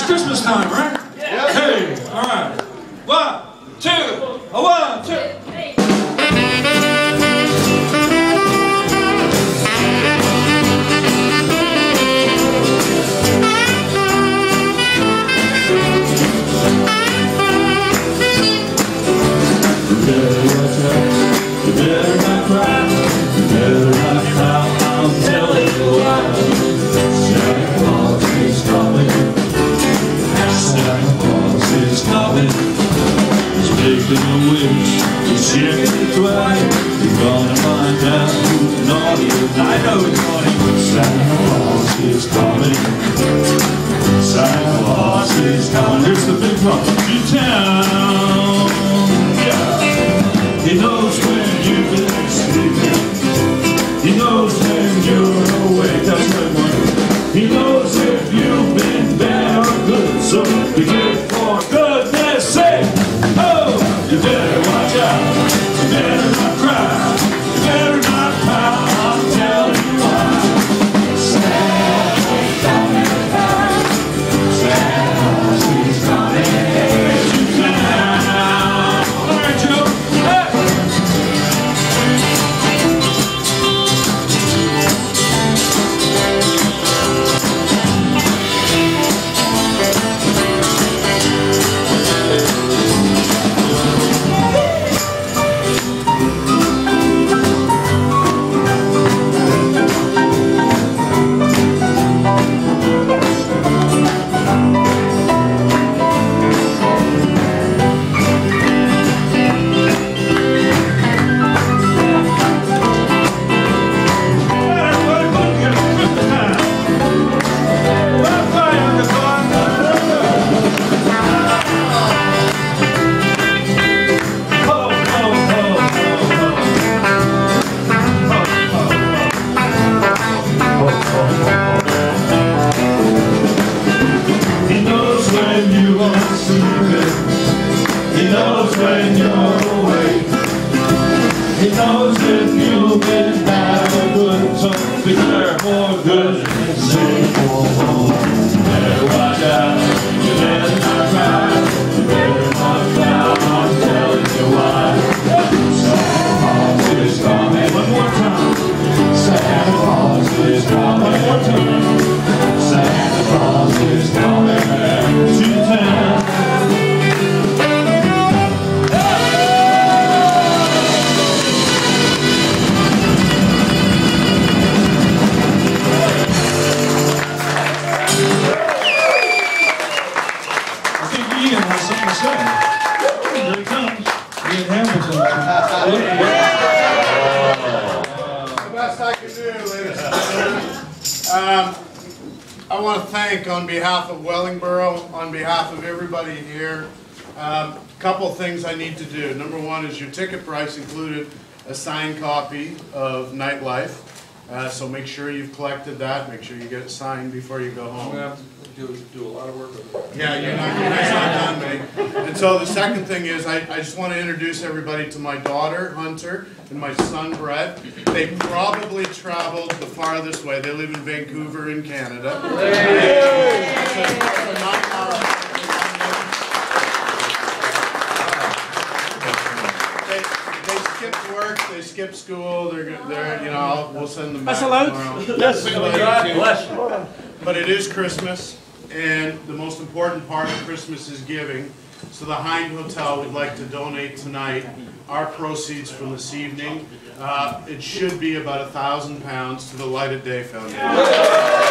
Christmas time, right? Yeah. Hey, all right. 1, 2, 1, 2. Here's the big one. To town. Yeah. He knows when you've been sleeping. He knows when you're awake. That's right, one. He knows if you've been bad or good. So be good for goodness sake. Oh, you better watch out. You better not cry. You better not pout. I'm telling you why. Santa's coming back. Santa's coming to town. All right, Joe. Hey. I want to thank, on behalf of Wellingborough, on behalf of everybody here, a couple things I need to do. Number one is your ticket price included a signed copy of Nightlife. So make sure you've collected that. Make sure you get it signed before you go home. I'm going to have to do a lot of work with it. Yeah, you're not done, mate. And so the second thing is I just want to introduce everybody to my daughter, Hunter, and my son, Brett. They probably traveled the farthest way. They live in Vancouver in Canada. They skipped work, they skipped school, they're you know, we'll send them back tomorrow. Yes. But it is Christmas, and the most important part of Christmas is giving. So the Hind Hotel would like to donate tonight our proceeds from this evening. It should be about £1,000 to the Light of Day Foundation.